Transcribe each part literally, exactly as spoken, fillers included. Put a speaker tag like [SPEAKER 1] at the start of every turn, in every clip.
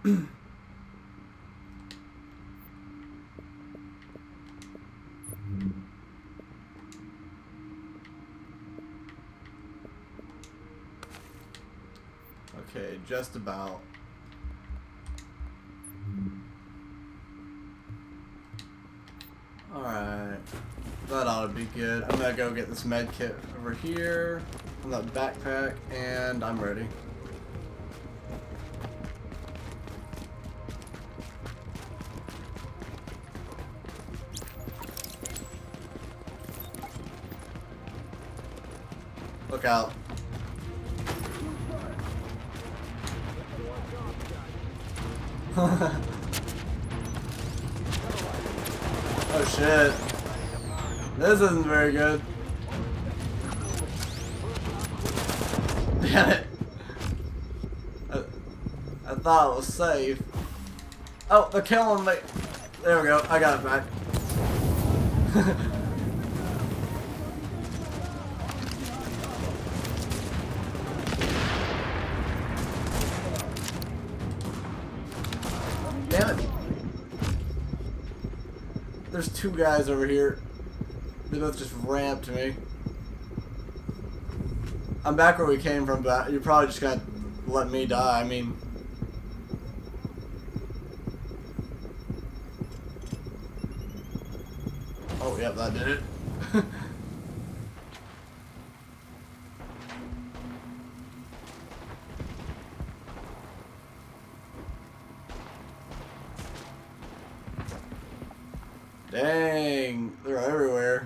[SPEAKER 1] Okay, just about. Alright. That ought to be good. I'm gonna go get this med kit over here from that backpack, and I'm ready. Look out. Oh shit. This isn't very good. Damn it. I, I thought it was safe. Oh, they're killing me. There we go. I got it back. Damn it. There's two guys over here. They both just ramped me. I'm back where we came from, but you're probably just gonna let me die. I mean... Oh, yep, that did it. Dang, they're everywhere.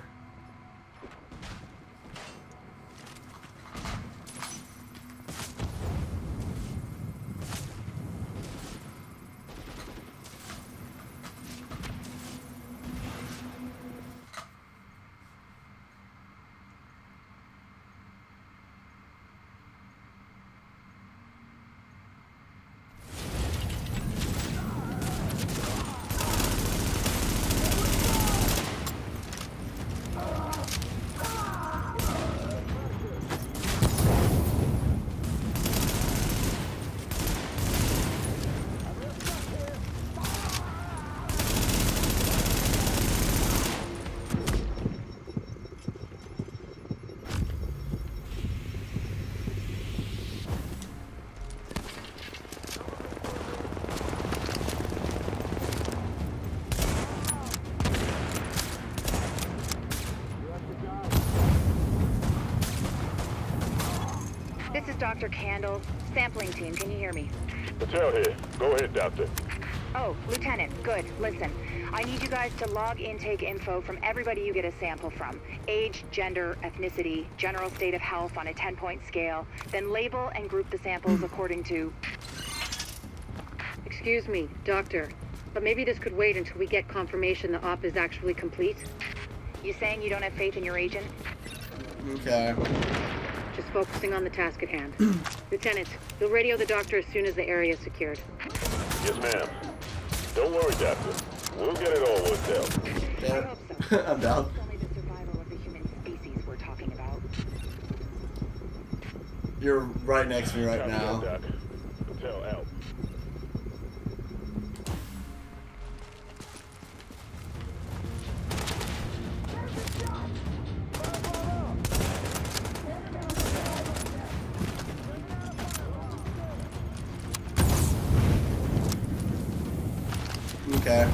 [SPEAKER 2] This is Doctor Candle, sampling team. Can you hear me?
[SPEAKER 3] Patel here. Go ahead, Doctor.
[SPEAKER 2] Oh, Lieutenant. Good. Listen, I need you guys to log intake info from everybody you get a sample from. Age, gender, ethnicity, general state of health on a ten-point scale. Then label and group the samples according to...
[SPEAKER 4] Excuse me, Doctor, but maybe this could wait until we get confirmation the op is actually complete.
[SPEAKER 2] You saying you don't have faith in your agent?
[SPEAKER 1] Okay.
[SPEAKER 4] Just focusing on the task at hand. Lieutenant, you'll radio the doctor as soon as the area is secured.
[SPEAKER 3] Yes, ma'am. Don't worry, Doctor. We'll get it all worked out.
[SPEAKER 1] Damn
[SPEAKER 2] I hope
[SPEAKER 1] it.
[SPEAKER 2] so.
[SPEAKER 1] I'm down.
[SPEAKER 2] It's only the survival of the human species we're talking about.
[SPEAKER 1] You're right next to me right
[SPEAKER 3] Copy
[SPEAKER 1] now.
[SPEAKER 3] that, Doc. Patel out.
[SPEAKER 1] Okay.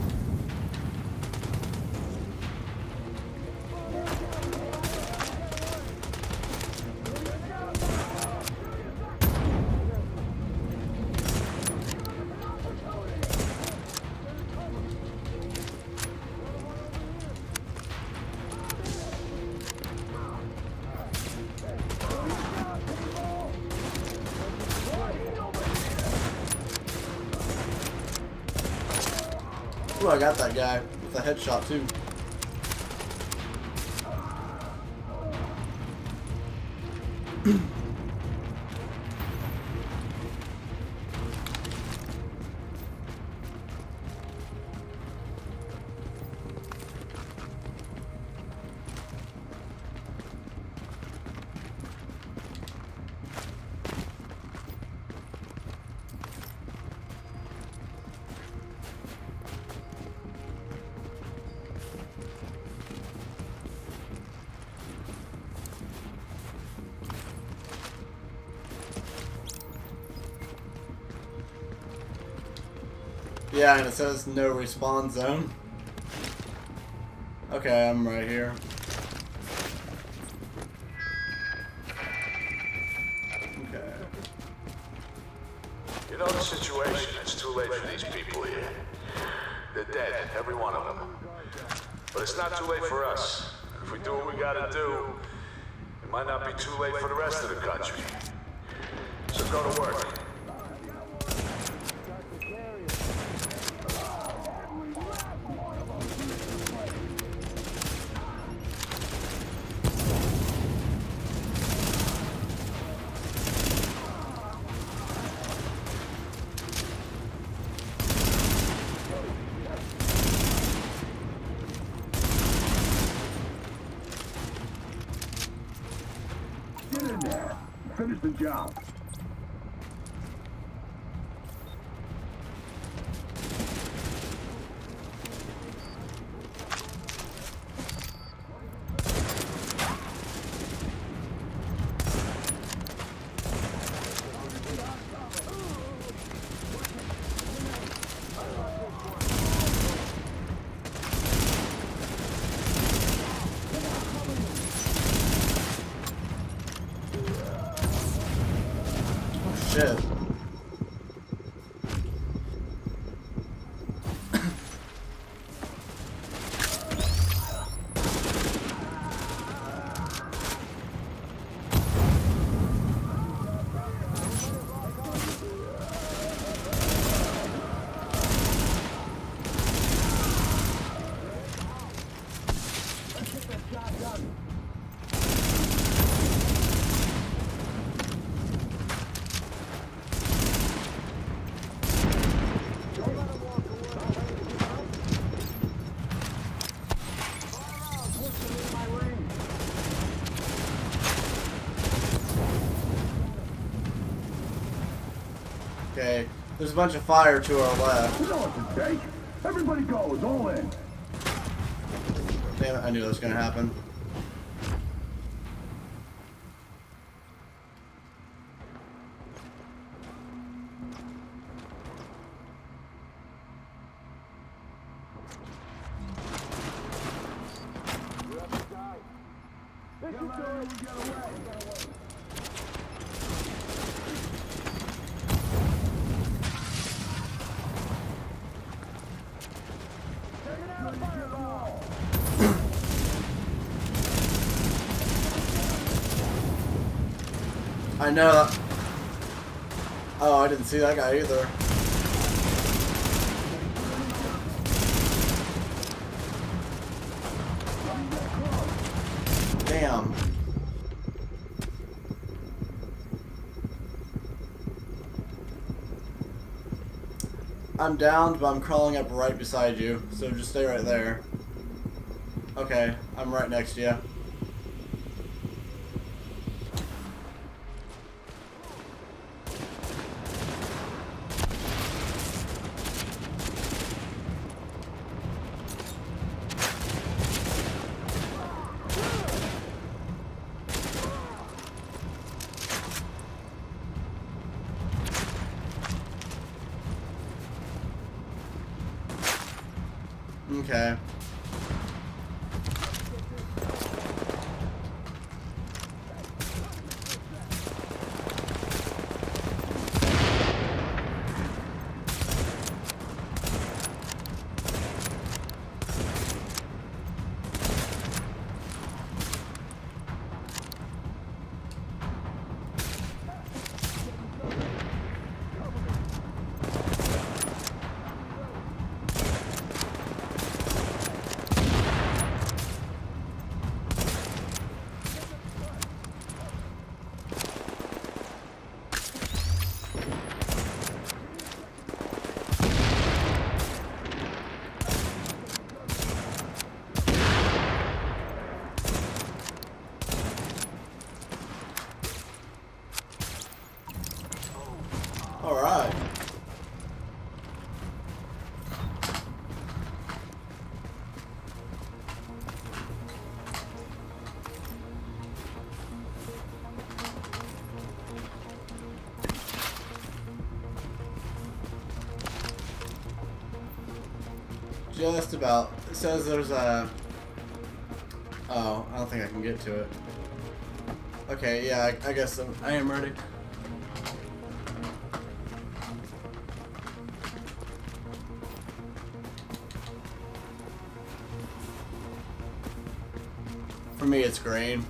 [SPEAKER 1] Ooh, I got that guy with a headshot too. Yeah, and it says no respawn zone. Okay, I'm right here. Okay.
[SPEAKER 5] You know the situation. It's too late for these people here. They're dead, every one of them. But it's not too late for us. If we do what we gotta do, it might not be too late for the rest of the country. So go to work.
[SPEAKER 6] Get in there. Finish the job.
[SPEAKER 1] Shit. Okay, there's a bunch of fire to our left.
[SPEAKER 6] You know what to take. Everybody goes, all in.
[SPEAKER 1] Damn it, I knew that was gonna happen. I know that. Oh, I didn't see that guy either. Damn. I'm downed, but I'm crawling up right beside you, so just stay right there. Okay, I'm right next to you. Okay. Just about. It says there's a... Oh, I don't think I can get to it. Okay, yeah, I, I guess I'm, I am ready. For me, it's green.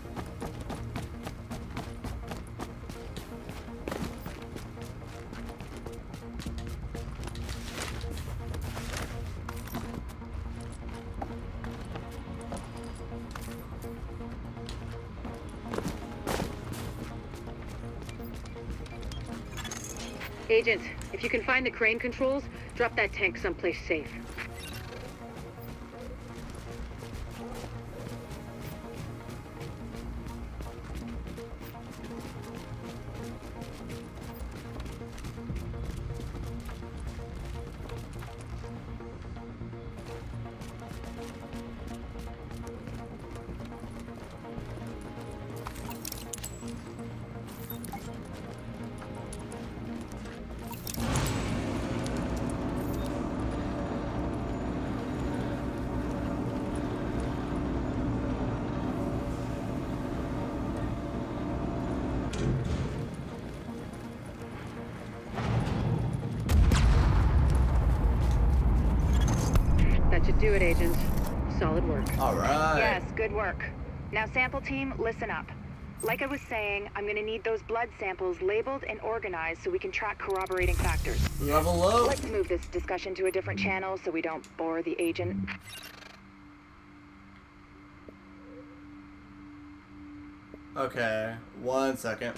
[SPEAKER 4] Agent, if you can find the crane controls, drop that tank someplace safe. That should do it, Agent. Solid work.
[SPEAKER 1] All right.
[SPEAKER 2] Yes, good work. Now, sample team, listen up. Like I was saying, I'm gonna need those blood samples labeled and organized so we can track corroborating factors.
[SPEAKER 1] Level up.
[SPEAKER 2] Let's move this discussion to a different channel so we don't bore the agent.
[SPEAKER 1] Okay, one second.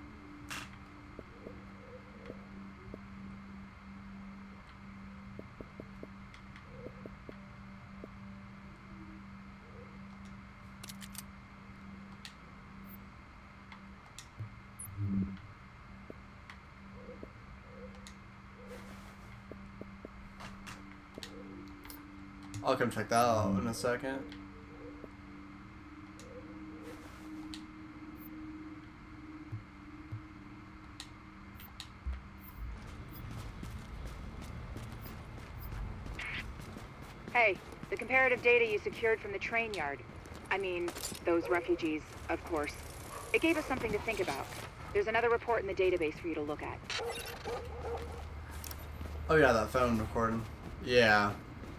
[SPEAKER 1] I'll come check that out in a second.
[SPEAKER 2] Hey, the comparative data you secured from the train yard. I mean, those refugees, of course. It gave us something to think about. There's another report in the database for you to look at.
[SPEAKER 1] Oh yeah, that phone recording. Yeah.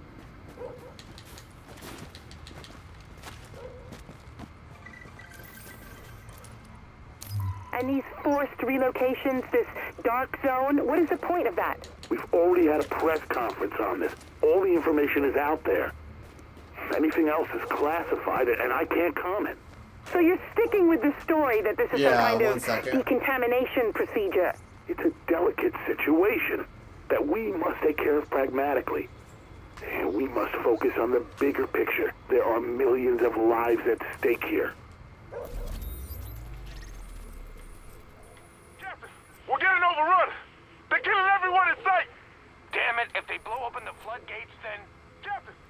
[SPEAKER 7] And these forced relocations, this dark zone, what is the point of that?
[SPEAKER 6] We've already had a press conference on this. All the information is out there. Anything else is classified, and I can't comment.
[SPEAKER 7] So you're sticking with the story that this is
[SPEAKER 1] Yeah,
[SPEAKER 7] some kind
[SPEAKER 1] one
[SPEAKER 7] of
[SPEAKER 1] second.
[SPEAKER 7] decontamination procedure.
[SPEAKER 6] It's a delicate situation that we must take care of pragmatically. And we must focus on the bigger picture. There are millions of lives at stake here.
[SPEAKER 5] We're getting overrun! They're killing everyone in sight! Damn it, if they blow open the floodgates, then... Captain!